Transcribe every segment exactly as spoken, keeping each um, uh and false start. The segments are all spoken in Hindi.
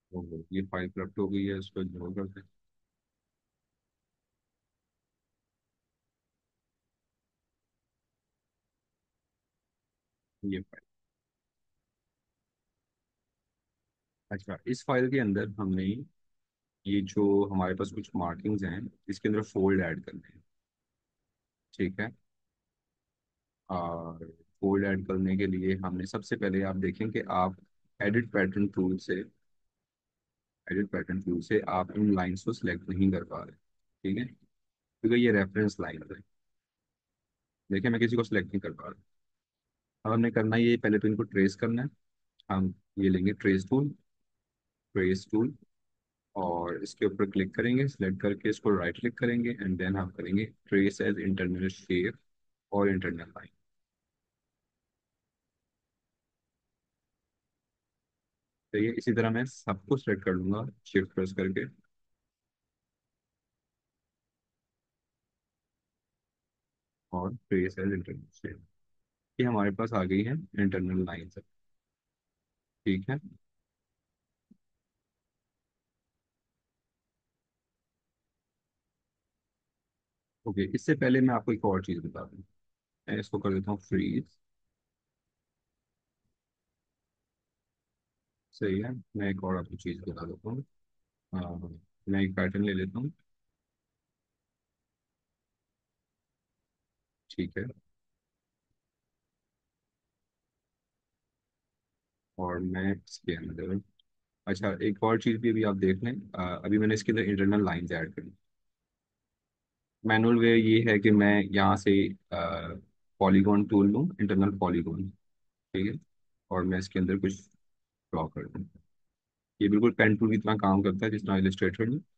तो ये फाइल करप्ट हो गई है, इसको इग्नोर करते हैं। ये फाइल, अच्छा इस फाइल के अंदर हमने ये जो हमारे पास कुछ मार्किंग्स हैं, इसके अंदर फोल्ड ऐड करने हैं। ठीक है। और फोल्ड ऐड करने के लिए हमने सबसे पहले, आप देखें कि आप एडिट पैटर्न टूल से एडिट पैटर्न टूल से आप इन लाइंस को सिलेक्ट नहीं कर पा रहे। ठीक है, क्योंकि ये रेफरेंस लाइन है। देखिए मैं किसी को सिलेक्ट नहीं कर पा रहा। अब हमने करना ये, पहले तो इनको ट्रेस करना है। हम ये लेंगे ट्रेस टूल, ट्रेस टूल, और इसके ऊपर क्लिक करेंगे, सिलेक्ट करके इसको राइट क्लिक करेंगे एंड देन हम करेंगे ट्रेस एज इंटरनल शेप और इंटरनल लाइन। तो ये इसी तरह मैं सबको सिलेक्ट कर लूंगा शिफ्ट प्रेस करके, और ट्रेस एज इंटरनल शेप। ये हमारे पास आ गई है इंटरनल लाइन से। ठीक है। ओके, इससे पहले मैं आपको एक और चीज़ बता दूँ। मैं इसको कर देता हूँ फ्रीज। सही है, मैं एक और आपको चीज़ बता देता हूँ। हाँ, मैं एक पैटर्न ले लेता हूँ। ठीक है। और मैं इसके अंदर, अच्छा एक और चीज़ भी अभी आप देख लें, अ, अभी मैंने इसके अंदर इंटरनल लाइंस ऐड करी। मैनुअल वे ये है कि मैं यहाँ से पॉलीगॉन टूल लूँ, इंटरनल पॉलीगॉन। ठीक है। और मैं इसके अंदर कुछ ड्रॉ कर दूँ। ये बिल्कुल पेन टूल की तरह काम करता है, जिस तरह इलस्ट्रेटर में।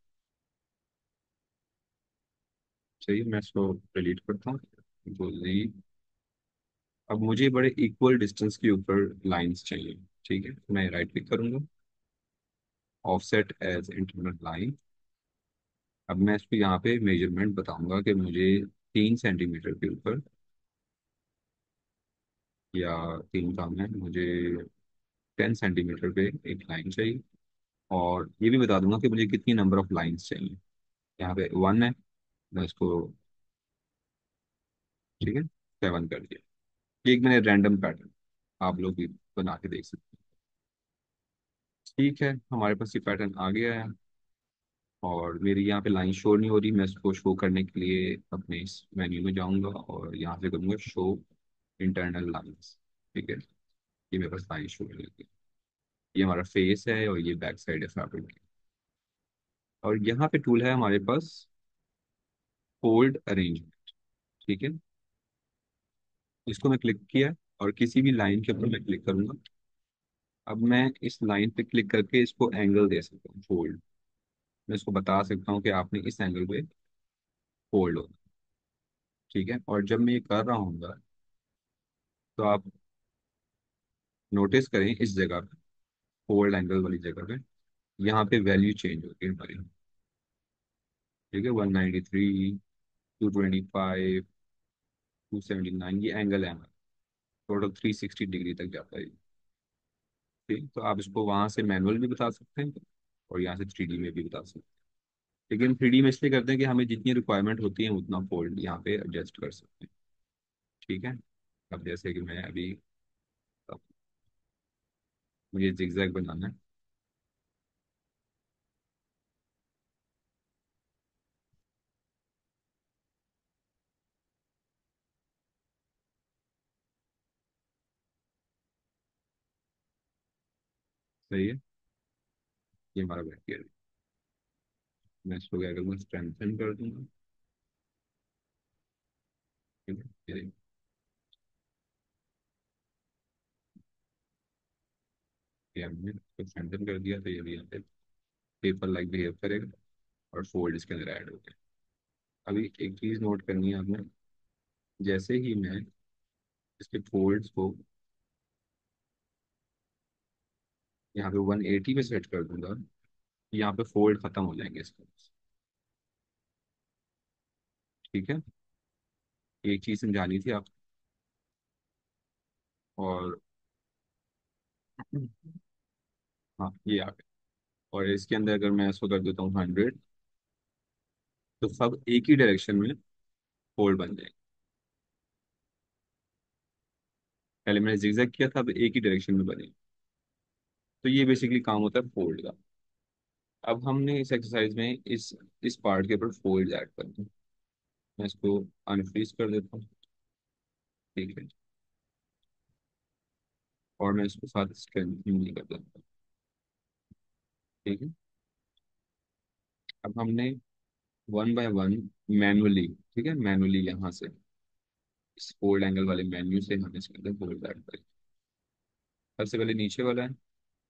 चाहिए, मैं इसको डिलीट करता हूँ। तो ये, अब मुझे बड़े इक्वल डिस्टेंस के ऊपर लाइंस चाहिए। ठीक है, मैं राइट क्लिक करूंगा, ऑफसेट एज इंटरनल लाइन। अब मैं इसको यहाँ पे मेजरमेंट बताऊंगा कि मुझे तीन सेंटीमीटर के ऊपर, या तीन काम है मुझे, टेन सेंटीमीटर पे एक लाइन चाहिए। और ये भी बता दूंगा कि मुझे कितनी नंबर ऑफ लाइंस चाहिए। यहाँ पे वन है, मैं इसको, ठीक है, सेवन कर दिया। ये एक मैंने रैंडम पैटर्न, आप लोग भी बना के देख सकते हैं। ठीक है, हमारे पास ये पैटर्न आ गया है। और मेरी यहाँ पे लाइन शो नहीं हो रही, मैं इसको शो करने के लिए अपने इस मेन्यू में जाऊंगा और यहाँ से करूँगा शो इंटरनल लाइंस। ठीक है, ये मेरे पास लाइन शो करेगी। ये हमारा फेस है और ये बैक साइड है फैब्रिक की। और यहाँ पे टूल है हमारे पास फोल्ड अरेंजमेंट। ठीक है, इसको मैं क्लिक किया और किसी भी लाइन के ऊपर मैं क्लिक करूंगा। अब मैं इस लाइन पे क्लिक करके इसको एंगल दे सकता हूँ फोल्ड। मैं इसको बता सकता हूँ कि आपने इस एंगल पे फोल्ड होना। ठीक है, और जब मैं ये कर रहा हूँ तो आप नोटिस करें इस जगह पे, फोल्ड एंगल वाली जगह पे, यहाँ पे वैल्यू चेंज होगी हमारी। ठीक है, one ninety three, two twenty five, two seventy nine, ये एंगल है हमारा। टोटल थ्री सिक्सटी डिग्री तक जाता है। ठीक, तो आप इसको वहाँ से मैनुअल भी बता सकते हैं और यहाँ से थ्री डी में भी बता सकते हैं। लेकिन थ्री डी में इसलिए करते हैं कि हमें जितनी रिक्वायरमेंट होती है उतना फोल्ड यहाँ पे एडजस्ट कर सकते हैं। ठीक है। अब जैसे कि मैं अभी, अब मुझे जिगजैग बनाना है। सही है, ये हमारा बैठ गया। मैं इसको क्या करूँगा, स्ट्रेंथन कर दूंगा। ठीक है, ये ये हमने इसको स्ट्रेंथन कर दिया, तो ये भी यहाँ पे पेपर लाइक बिहेव करेगा और फोल्ड इसके अंदर ऐड हो गया। अभी एक चीज़ नोट करनी है आपने, जैसे ही मैं इसके फोल्ड्स को यहाँ पे वन एटी पे सेट कर दूंगा, यहाँ पे फोल्ड खत्म हो जाएंगे इसके। ठीक है, एक चीज़ समझानी थी आप। और हाँ, ये आ गया। और इसके अंदर अगर मैं इसको कर देता हूँ हंड्रेड, तो सब एक ही डायरेक्शन में फोल्ड बन जाएंगे। पहले मैंने जिगजैग किया था, अब एक ही डायरेक्शन में बने। तो ये बेसिकली काम होता है फोल्ड का। अब हमने इस एक्सरसाइज में इस इस पार्ट के ऊपर फोल्ड ऐड कर दिया। मैं इसको अनफ्रीज कर देता हूँ। ठीक है। और मैं इसको साथ स्ट्रेंथनिंग कर देता हूँ। ठीक है। अब हमने वन बाय वन मैनुअली, ठीक है, मैनुअली यहाँ से इस फोल्ड एंगल वाले मेन्यू से हम इसके अंदर फोल्ड ऐड करें। सबसे पहले नीचे वाला है।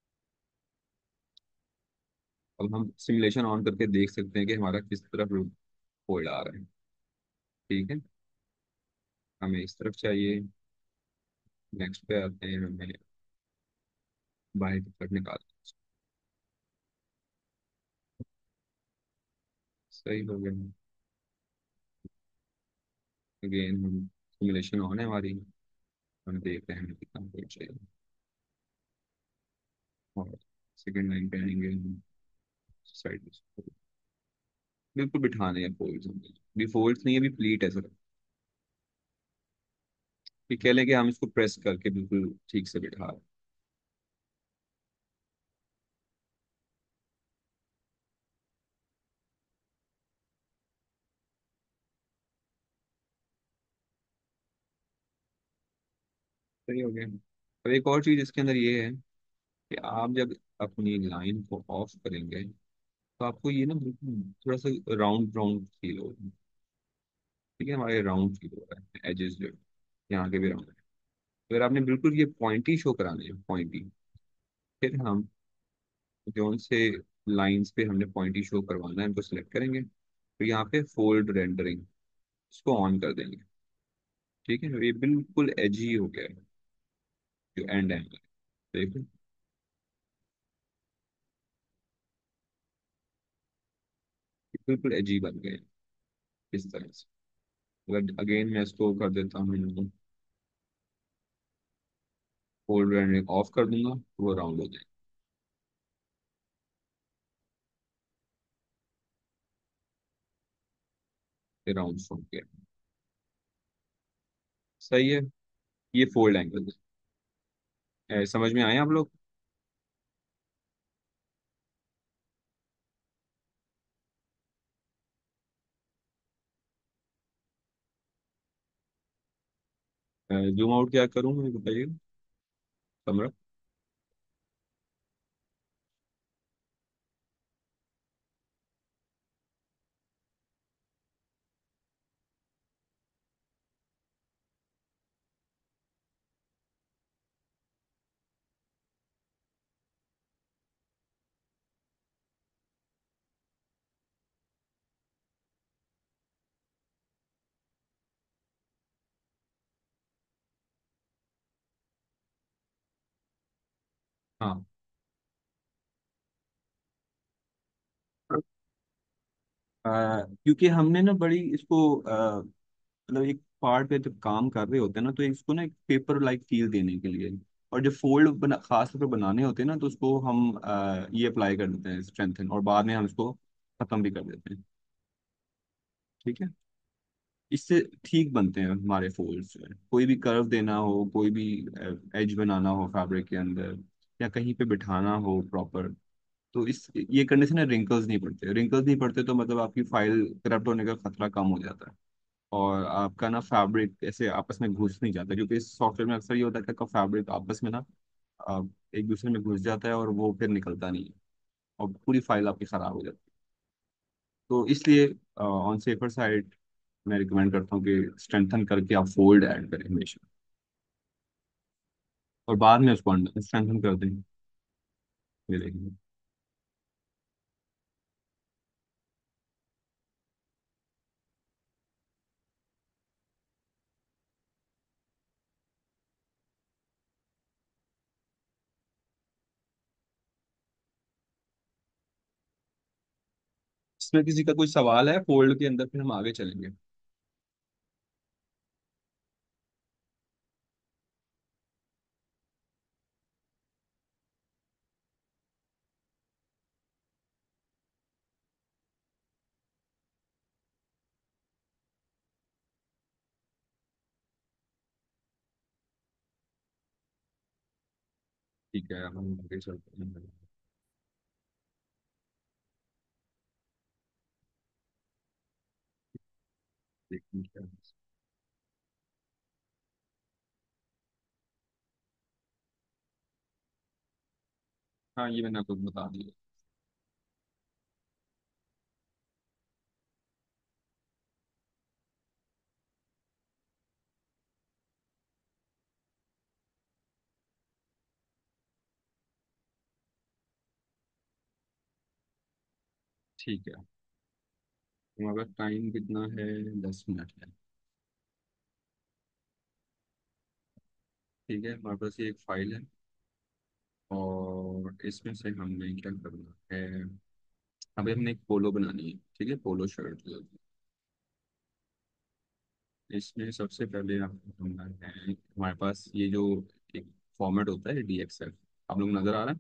अब हम सिमुलेशन ऑन करके देख सकते हैं कि हमारा किस तरफ फोल्ड आ रहा है। ठीक है। हमें इस तरफ चाहिए। नेक्स्ट पे आते हैं, हमें बाएं की तरफ निकाल। सही हो गया। अगेन हम सिमुलेशन ऑन है हमारी। हम देख रहे हैं हमें कितना फोल्ड चाहिए। और सेकेंड लाइन पे आएंगे हम साइड। बिल्कुल बिठाने हैं फोल्ड्स हमने। भी फोल्ड्स नहीं, अभी प्लीट है सर। ये कह लें कि हम इसको प्रेस करके बिल्कुल ठीक से बिठा रहे हैं। सही हो गया। अब एक और चीज इसके अंदर ये है कि आप जब अपनी लाइन को ऑफ करेंगे, तो आपको ये ना बिल्कुल थोड़ा सा राउंड राउंड फील होगा। ठीक है, हमारे राउंड फील हो रहा है एजेस जो यहाँ के भी राउंड है। अगर आपने बिल्कुल ये पॉइंटी शो कराने हैं, पॉइंटी, फिर हम जोन से लाइंस पे हमने पॉइंटी शो करवाना है, उनको सिलेक्ट करेंगे। तो यहाँ पे फोल्ड रेंडरिंग, इसको ऑन कर देंगे। ठीक है, ये बिल्कुल एजी हो गया है जो एंड एंगल। देखो, ये बिल्कुल एजी बन गए हैं इस तरह से। अगर अगेन मैं इसको कर देता हूँ, फोल्ड रेंडरिंग ऑफ कर दूंगा, तो वो राउंड हो जाएगा। ये राउंड हो गया। सही है। ये फोल्ड एंगल है। समझ में आए आप लोग? जूम आउट क्या करूँ मैं, बताइए समझ। हाँ। अ, क्योंकि हमने ना बड़ी इसको अ, मतलब एक पार्ट पे जब काम कर रहे होते हैं ना, तो इसको ना एक पेपर लाइक फील देने के लिए, और जो फोल्ड बना खास तौर पे बनाने होते हैं ना, तो उसको हम अ, ये अप्लाई कर देते हैं स्ट्रेंथन, और बाद में हम इसको खत्म भी कर देते हैं। ठीक है। इससे ठीक बनते हैं हमारे फोल्ड्स जो है। कोई भी कर्व देना हो, कोई भी एज बनाना हो फैब्रिक के अंदर, या कहीं पे बिठाना हो प्रॉपर, तो इस ये करने से ना रिंकल्स नहीं पड़ते। रिंकल्स नहीं पड़ते तो मतलब आपकी फाइल करप्ट होने का खतरा कम हो जाता है। और आपका ना फैब्रिक ऐसे आपस में घुस नहीं जाता, क्योंकि इस सॉफ्टवेयर में अक्सर ये होता है कि फैब्रिक आपस में ना अ, एक दूसरे में घुस जाता है और वो फिर निकलता नहीं है, और पूरी फाइल आपकी खराब हो जाती है। तो इसलिए ऑन सेफर साइड मैं रिकमेंड करता हूँ कि स्ट्रेंथन करके आप फोल्ड ऐड करें हमेशा, और बाद में उसको स्ट्रेंथन कर दें। ये देखेंगे। इसमें किसी का कोई सवाल है फोल्ड के अंदर, फिर हम आगे चलेंगे। ठीक है, हम आगे चलते हैं। देखते हैं क्या है। हाँ, ये मैंने आपको बता दिया। ठीक है, हमारा टाइम कितना है? दस मिनट है। ठीक है, हमारे पास ये एक फाइल है, और इसमें से हमने क्या करना है। अभी हमने एक पोलो बनानी है, ठीक है, पोलो शर्ट जो है। इसमें सबसे पहले आपको करना है, हमारे पास ये जो एक फॉर्मेट होता है डी एक्स एफ, आप लोग नजर आ रहा है?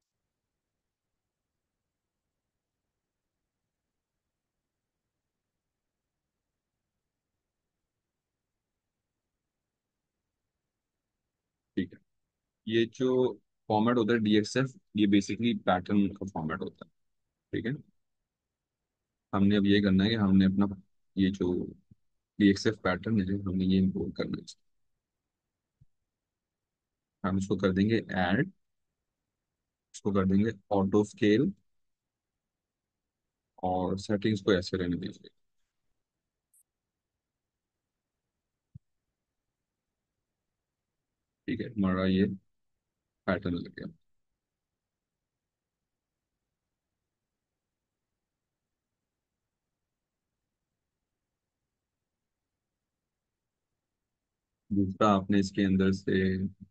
ठीक है, ये जो फॉर्मेट होता है डी एक्स एफ, ये बेसिकली पैटर्न का फॉर्मेट होता है। ठीक है, हमने अब ये करना है कि हमने अपना ये जो डी एक्स एफ पैटर्न है, हमने ये इम्पोर्ट करना है। हम इसको कर देंगे ऐड, इसको कर देंगे ऑटो स्केल, और सेटिंग्स को ऐसे रहने दीजिए। ठीक है, हमारा ये पैटर्न लग गया। दूसरा, आपने इसके अंदर से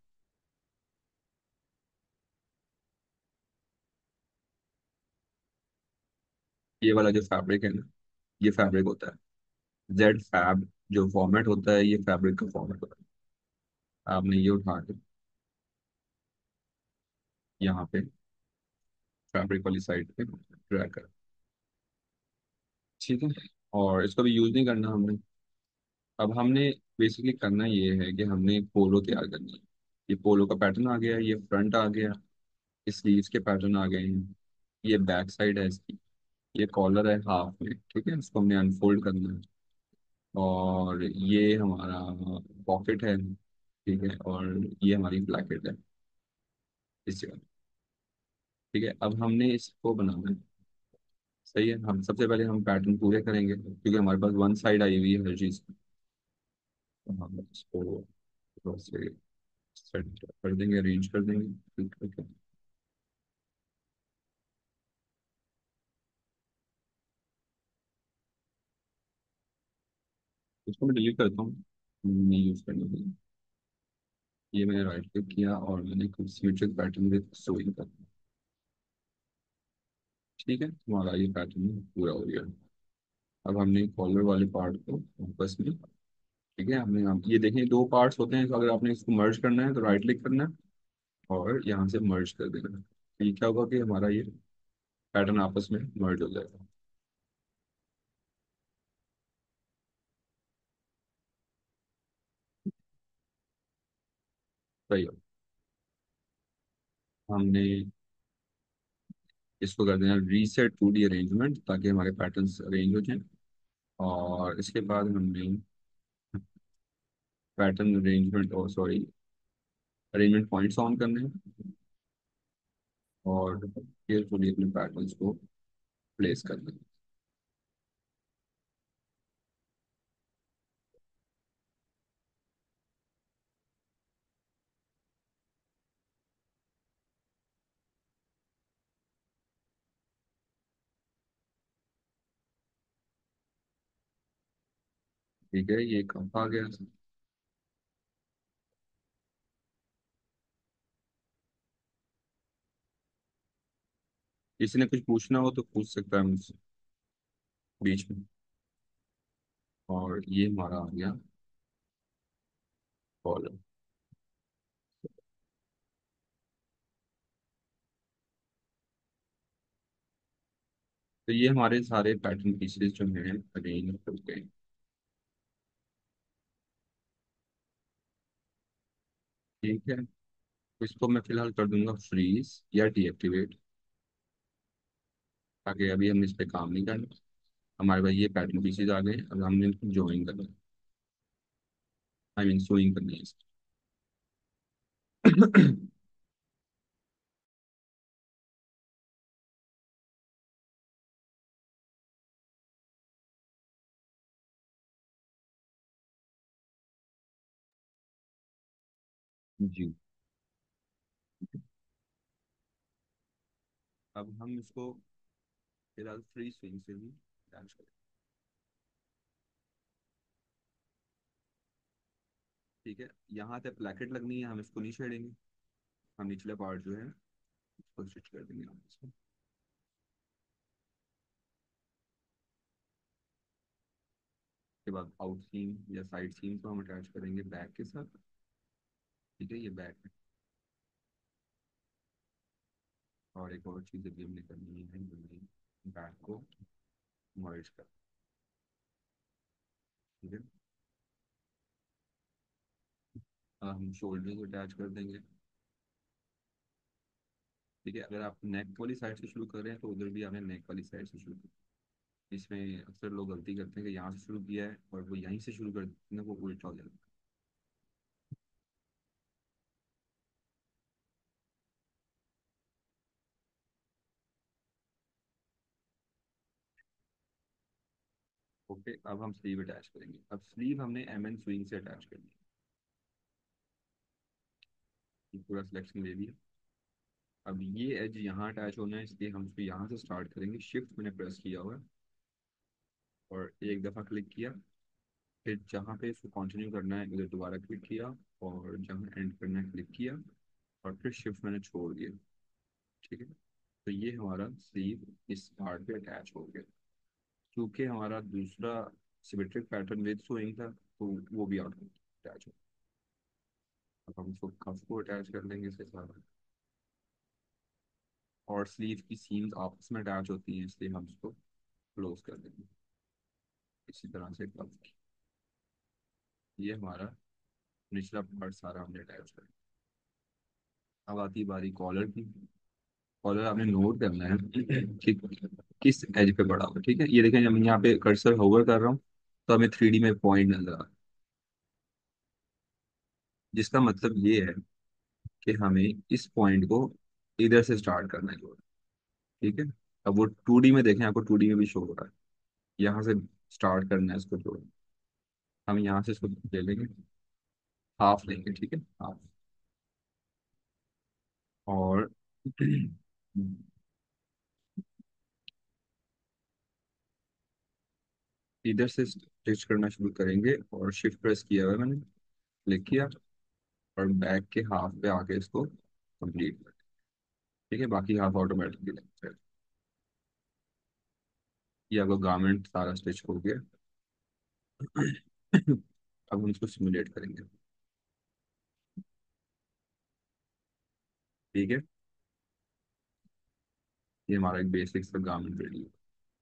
ये वाला जो फैब्रिक है ना, ये फैब्रिक होता है जेड फैब। जो फॉर्मेट होता है, ये फैब्रिक का फॉर्मेट होता है। आपने ये उठा के यहाँ पे फैब्रिक वाली साइड पे ड्रैग कर। ठीक है, और इसको भी यूज नहीं करना हमने। अब हमने बेसिकली करना ये है कि हमने एक पोलो तैयार करनी है। ये पोलो का पैटर्न आ गया, ये फ्रंट आ गया, स्लीव्स के पैटर्न आ गए हैं, ये बैक साइड है इसकी, ये कॉलर है हाफ में। ठीक है, इसको हमने अनफोल्ड करना है, और ये हमारा पॉकेट है। ठीक है, और ये हमारी ब्लैकेट है इस जगह। ठीक है, अब हमने इसको बनाना है। सही है, हम सबसे पहले हम पैटर्न पूरे करेंगे, क्योंकि हमारे पास वन साइड आई हुई है हर चीज़। तो हम इसको थोड़ा से सेट कर देंगे, अरेंज कर देंगे, ठीक है। इसको मैं डिलीट करता हूँ, नहीं यूज़ करने के लिए। ये मैंने राइट क्लिक किया, और मैंने कुछ सिमेट्रिक पैटर्न विद सोइंग कर। ठीक है, हमारा ये पैटर्न पूरा हो गया। अब हमने कॉलर वाले पार्ट को वापस में, ठीक है, हमने हम ये देखें दो पार्ट्स होते हैं, तो अगर आपने इसको मर्ज करना है तो राइट क्लिक करना है, और यहाँ से मर्ज कर देना है। तो ये क्या होगा कि हमारा ये पैटर्न आपस में मर्ज हो जाएगा। सही हो, हमने इसको कर देना रीसेट टू डी अरेंजमेंट, ताकि हमारे पैटर्न्स अरेंज हो जाएं। और इसके बाद हमने पैटर्न अरेंजमेंट, और सॉरी, अरेंजमेंट पॉइंट्स ऑन करने हैं, और केयरफुली अपने पैटर्न्स को प्लेस करना है। ठीक है, ये कब आ गया? किसी ने कुछ पूछना हो तो पूछ सकता है मुझसे बीच में। और ये हमारा आ गया कॉलम। तो ये हमारे सारे पैटर्न पीसेस जो हैं अरेंज हो गए। ठीक है, इसको मैं फिलहाल कर दूंगा फ्रीज या डीएक्टिवेट, ताकि अभी हम इस पे काम नहीं करें। हमारे पास ये पैटर्न पीसीज आ गए, अब हमने इनको ज्वाइन करना है, आई मीन सोइंग करनी है इसकी। जी। अब हम इसको फिलहाल फ्री स्विंग से भी अटैच करें। ठीक है, यहाँ पे प्लेकेट लगनी है, हम इसको नहीं छेड़ेंगे। हम निचले पार्ट जो है उसको स्टिच कर देंगे हम इसको। उसके बाद आउट सीम या साइड सीम को हम अटैच करेंगे बैक के साथ। ठीक है, ये बैक है। और एक और चीज़ अभी हमने करनी है, हमने बैक को मर्ज कर। ठीक है, अब हम शोल्डर को अटैच कर देंगे। ठीक है, अगर आप नेक वाली साइड से शुरू कर रहे हैं तो उधर भी आपने नेक वाली साइड से शुरू कर। इसमें अक्सर लोग गलती करते हैं कि यहाँ से शुरू किया है और वो यहीं से शुरू कर देते हैं, वो उल्टा हो जाता है। ओके, अब हम स्लीव अटैच करेंगे। अब स्लीव हमने एम एन स्विंग से अटैच करनी है। ये पूरा सिलेक्शन ले लिया। अब ये एज यहाँ अटैच होना है, इसलिए हम इसको यहाँ से स्टार्ट करेंगे। शिफ्ट मैंने प्रेस किया हुआ है और एक दफ़ा क्लिक किया। फिर जहाँ पे इसको कंटिन्यू करना है उधर दोबारा क्लिक किया, और जहाँ एंड करना है क्लिक किया, और फिर शिफ्ट मैंने छोड़ दिया। ठीक है, तो ये हमारा स्लीव इस पार्ट पे अटैच हो गया। क्योंकि हमारा दूसरा सिमेट्रिक पैटर्न विद सोइंग था, तो वो भी ऑटोमेटिक अटैच हो। अब हम इसको कफ को अटैच कर लेंगे इसके साथ। और स्लीव की सीम्स आपस में अटैच होती हैं, इसलिए हम इसको क्लोज कर देंगे इसी तरह से कफ की। ये हमारा निचला पार्ट सारा हमने अटैच कर दिया। अब आती है बारी कॉलर की। कॉलर आपने नोट करना है कि किस एज पे पड़ा हुआ है। ठीक है, ये देखें, जब मैं यहाँ पे कर्सर होवर कर रहा हूँ तो हमें थ्री डी में पॉइंट नजर आ रहा है, जिसका मतलब ये है कि हमें इस पॉइंट को इधर से स्टार्ट करना है जोड़। ठीक है, अब वो टू डी में देखें, आपको टू डी में भी शो हो रहा है। यहाँ से स्टार्ट करना है इसको जोड़। हम यहाँ से इसको ले लेंगे, हाफ लेंगे। ठीक है, हाफ। और इधर से स्टिच करना शुरू करेंगे, और शिफ्ट प्रेस किया हुआ है मैंने, क्लिक किया, और बैक के हाफ पे आके इसको कंप्लीट कर। ठीक है, बाकी हाफ ऑटोमेटिकली लगता है। ये आपका गारमेंट सारा स्टिच हो गया। अब हम इसको सिमुलेट करेंगे। ठीक है, ये हमारा एक बेसिक सा गारमेंट रेडी है।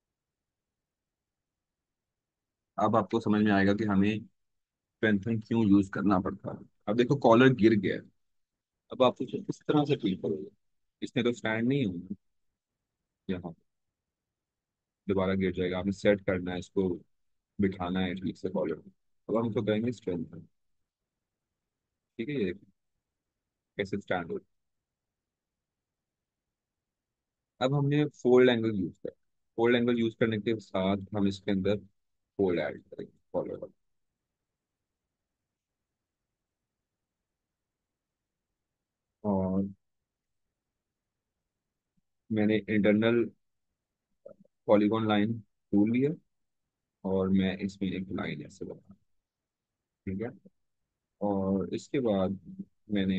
अब आपको समझ में आएगा कि हमें स्ट्रेंथन क्यों यूज करना पड़ता है। अब देखो, कॉलर गिर गया है। अब आप उसे किस तरह से फील करोगे? इसने तो स्टैंड नहीं होना। यहाँ दोबारा गिर जाएगा, आपने सेट करना है इसको, बिठाना है ठीक से कॉलर। अब हम इसको करेंगे स्ट्रेंथ। ठीक है, ये कैसे स्टैंड हो। अब हमने फोल्ड एंगल यूज कर फोल्ड एंगल यूज करने के साथ हम इसके अंदर फोल्ड ऐड करेंगे कॉलर का। और मैंने इंटरनल पॉलीगॉन लाइन टूल लिया, और मैं इसमें एक लाइन ऐसे बना। ठीक है, और इसके बाद मैंने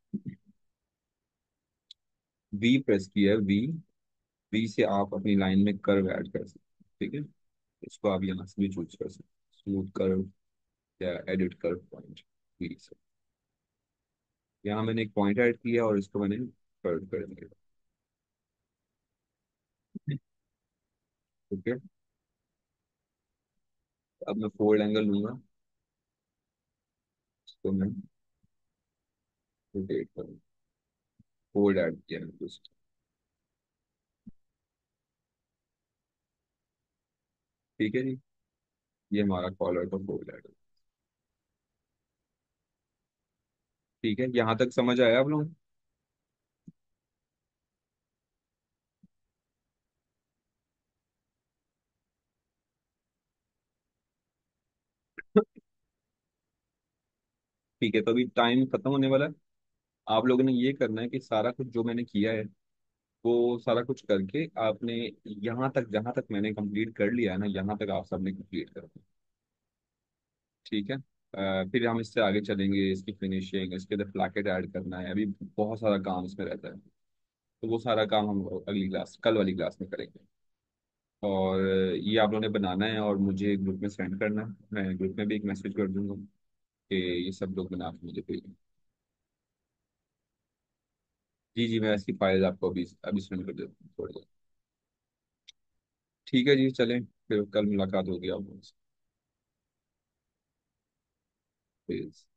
वी प्रेस किया। वी वी से आप अपनी लाइन में कर्व ऐड कर सकते हैं। ठीक है, इसको आप यहाँ से भी चूज कर सकते हैं, स्मूथ कर्व या एडिट कर्व पॉइंट। वी से यहाँ मैंने एक पॉइंट ऐड किया और इसको मैंने कर्व कर दिया। ठीक है, अब मैं फोल्ड एंगल लूंगा, इसको मैं रोटेट करूँ। फोल्ड ऐड किया है कुछ। ठीक है जी, ये हमारा कॉलर का फोल्ड ऐड। ठीक है, यहाँ तक समझ आया आप लोग? ठीक है, तो अभी टाइम खत्म होने वाला है। आप लोगों ने ये करना है कि सारा कुछ जो मैंने किया है वो सारा कुछ करके आपने यहाँ तक, जहाँ तक मैंने कंप्लीट कर लिया है ना, यहाँ तक आप सबने कंप्लीट कर दिया। ठीक है। अ, फिर हम इससे आगे चलेंगे, इसकी फिनिशिंग, इसके अंदर प्लाकेट ऐड करना है, अभी बहुत सारा काम इसमें रहता है। तो वो सारा काम हम अगली क्लास, कल वाली क्लास में करेंगे। और ये आप लोगों ने बनाना है और मुझे ग्रुप में सेंड करना है। मैं ग्रुप में भी एक मैसेज कर दूंगा कि ये सब लोग बना के मुझे भेजें। जी जी, मैं इसकी फाइल आपको अभी अभी सेंड कर देता हूँ थोड़ी देर। ठीक है जी, चलें, फिर कल मुलाकात होगी आप लोगों से।